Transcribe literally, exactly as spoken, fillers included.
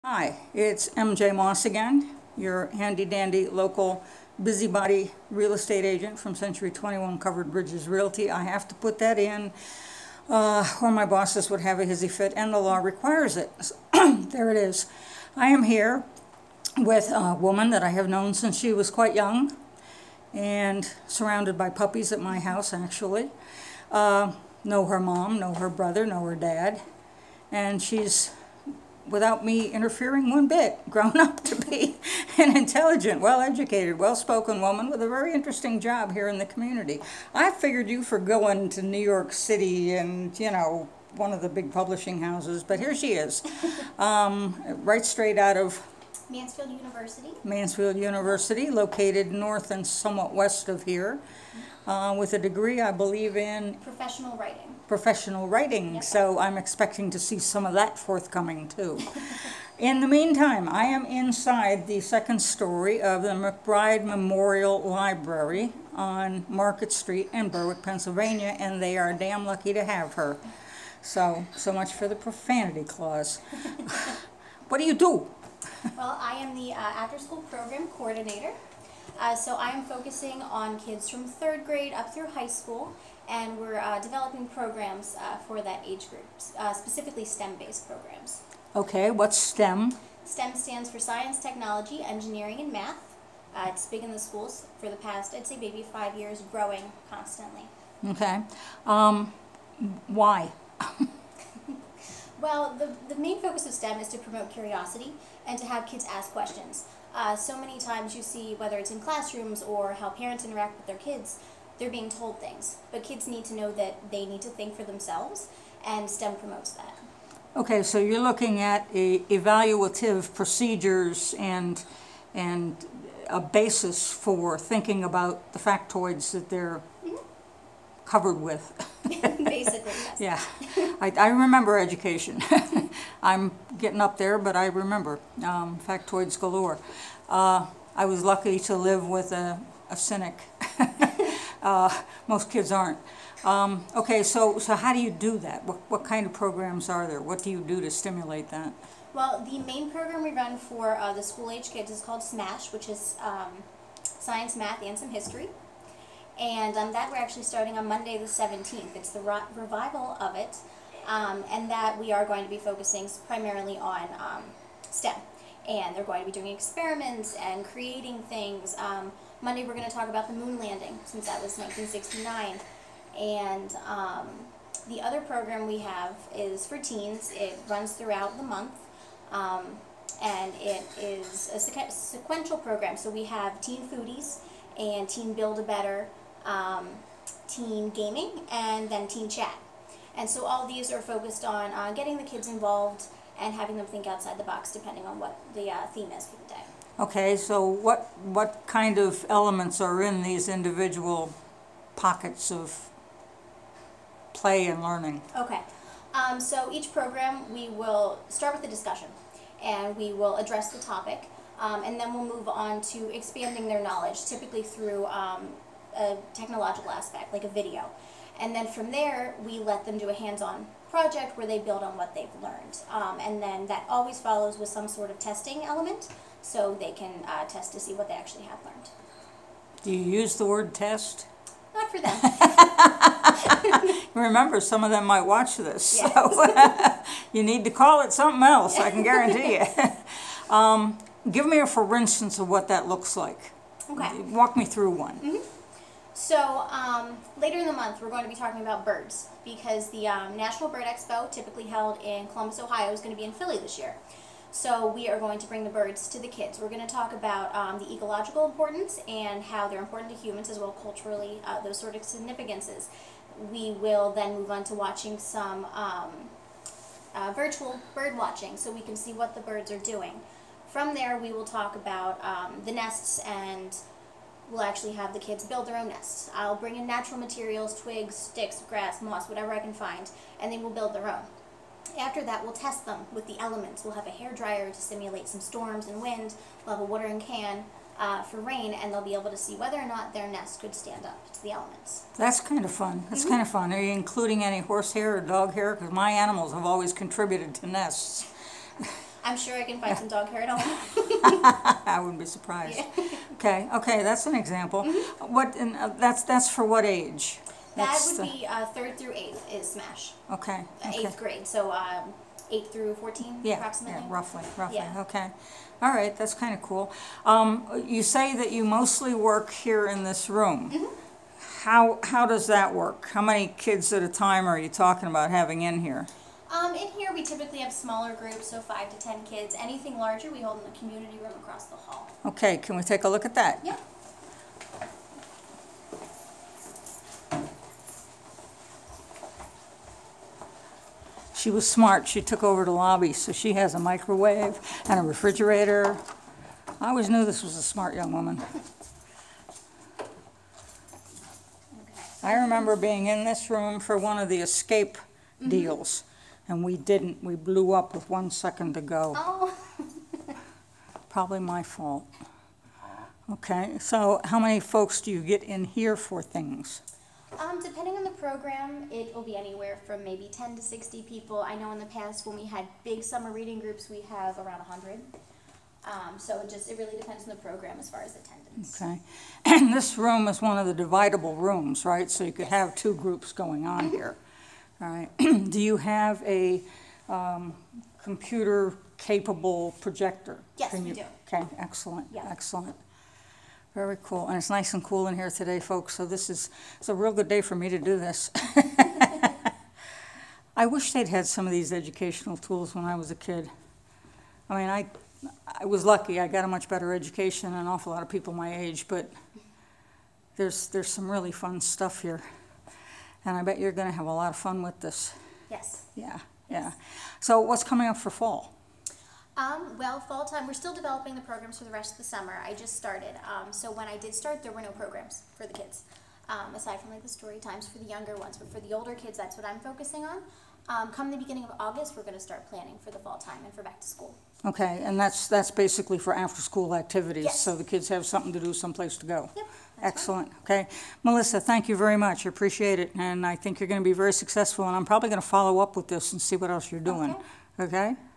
Hi, it's M J Moss again, your handy-dandy local busybody real estate agent from Century twenty-one Covered Bridges Realty. I have to put that in, uh, or my bosses would have a hissy fit, and the law requires it. So, there it is. I am here with a woman that I have known since she was quite young, and surrounded by puppies at my house, actually. Uh, know her mom, know her brother, know her dad, and she's, without me interfering one bit, grown up to be an intelligent, well-educated, well-spoken woman with a very interesting job here in the community. I figured you for going to New York City and, you know, one of the big publishing houses, but here she is, um, right straight out of Mansfield University. Mansfield University, located north and somewhat west of here, uh, with a degree, I believe, in Professional writing. Professional writing, Yep. So I'm expecting to see some of that forthcoming too. In the meantime, I am inside the second story of the McBride Memorial Library on Market Street in Berwick, Pennsylvania, and they are damn lucky to have her. So, so much for the profanity clause. What do you do? Well, I am the uh, after-school program coordinator. Uh, so I am focusing on kids from third grade up through high school, and we're uh, developing programs uh, for that age group, uh, specifically STEM-based programs. Okay, what's STEM? STEM stands for science, technology, engineering, and math. Uh, it's big in the schools for the past, I'd say, maybe five years, growing constantly. Okay. Um, why? Well, the, the main focus of STEM is to promote curiosity and to have kids ask questions. Uh, so many times you see, whether it's in classrooms or how parents interact with their kids, they're being told things. But kids need to know that they need to think for themselves, and STEM promotes that. Okay, so you're looking at a evaluative procedures and, and a basis for thinking about the factoids that they're mm-hmm. covered with. Basically, yes. Yeah, I, I remember education. I'm getting up there, but I remember um, factoids galore. Uh, I was lucky to live with a, a cynic. uh, most kids aren't. Um, okay, so, so how do you do that? What, what kind of programs are there? What do you do to stimulate that? Well, the main program we run for uh, the school-age kids is called SMASH, which is um, Science, Math, and some History. And um, that we're actually starting on Monday the seventeenth. It's the revival of it, um, and that we are going to be focusing primarily on um, STEM. And they're going to be doing experiments and creating things. Um, Monday we're going to talk about the moon landing, since that was nineteen sixty-nine. And um, the other program we have is for teens. It runs throughout the month, um, and it is a sequ sequential program. So we have Teen Foodies and Teen Build-A-Better, um, Teen Gaming, and then Teen Chat. And so all these are focused on uh, getting the kids involved and having them think outside the box, depending on what the uh, theme is for the day. Okay, so what, what kind of elements are in these individual pockets of play and learning? Okay, um, so each program we will start with a discussion, and we will address the topic, um, and then we'll move on to expanding their knowledge, typically through um, a technological aspect, like a video. And then from there, we let them do a hands-on project where they build on what they've learned. Um, and then that always follows with some sort of testing element, so they can uh, test to see what they actually have learned. Do you use the word test? Not for them. Remember, some of them might watch this, Yes. so you need to call it something else, I can guarantee you. um, give me a for instance of what that looks like. Okay. Walk me through one. Mm-hmm. So um, later in the month, we're going to be talking about birds, because the um, National Bird Expo, typically held in Columbus, Ohio, is going to be in Philly this year. So we are going to bring the birds to the kids. We're going to talk about um, the ecological importance and how they're important to humans, as well culturally, uh, those sort of significances. We will then move on to watching some um, uh, virtual bird watching, so we can see what the birds are doing. From there, we will talk about um, the nests, and we'll actually have the kids build their own nests. I'll bring in natural materials, twigs, sticks, grass, moss, whatever I can find, and they will build their own. After that, we'll test them with the elements. We'll have a hairdryer to simulate some storms and wind. We'll have a watering can uh, for rain, and they'll be able to see whether or not their nest could stand up to the elements. That's kind of fun. That's Mm-hmm. kind of fun. Are you including any horsehair or dog hair? Because my animals have always contributed to nests. I'm sure I can find some dog hair at home. I wouldn't be surprised. Yeah. Okay, okay, that's an example. Mm-hmm. What, and uh, that's, that's for what age? That That's would the- be uh, third through eighth is SMASH. Okay, Uh, okay. Eighth grade, so um, eight through fourteen, Yeah, approximately. yeah, roughly, roughly, Yeah. okay. All right, that's kind of cool. Um, you say that you mostly work here in this room. Mm-hmm. How, how does that work? How many kids at a time are you talking about having in here? Um, in here, we typically have smaller groups, so five to ten kids. Anything larger, we hold in the community room across the hall. Okay, can we take a look at that? Yep. She was smart. She took over the lobby, so she has a microwave and a refrigerator. I always knew this was a smart young woman. I remember being in this room for one of the escape Mm-hmm. deals, and we didn't. We blew up with one second to go. Oh. Probably my fault. Okay, so how many folks do you get in here for things? Um, depending on the program, it will be anywhere from maybe ten to sixty people. I know in the past when we had big summer reading groups, we have around one hundred. Um, so it just, it really depends on the program as far as attendance. Okay, and this room is one of the dividable rooms, right? So you could have two groups going on here. All right, do you have a um, computer-capable projector? Yes, Can we you- do. Okay, excellent, Yeah. excellent. Very cool, and it's nice and cool in here today, folks, so this is, it's a real good day for me to do this. I wish they'd had some of these educational tools when I was a kid. I mean, I, I was lucky, I got a much better education than an awful lot of people my age, but there's, there's some really fun stuff here. And I bet you're gonna have a lot of fun with this. Yes. Yeah, yeah. So what's coming up for fall? Um, well, fall time, we're still developing the programs for the rest of the summer. I just started. Um, so when I did start, there were no programs for the kids, um, aside from like the story times for the younger ones. But for the older kids, that's what I'm focusing on. Um, come the beginning of August, we're going to start planning for the fall time and for back to school. Okay, and that's, that's basically for after-school activities, Yes. so the kids have something to do, someplace to go. Yep, that's Excellent, okay. Melissa, thank you very much, I appreciate it, and I think you're gonna be very successful, and I'm probably gonna follow up with this and see what else you're doing, okay?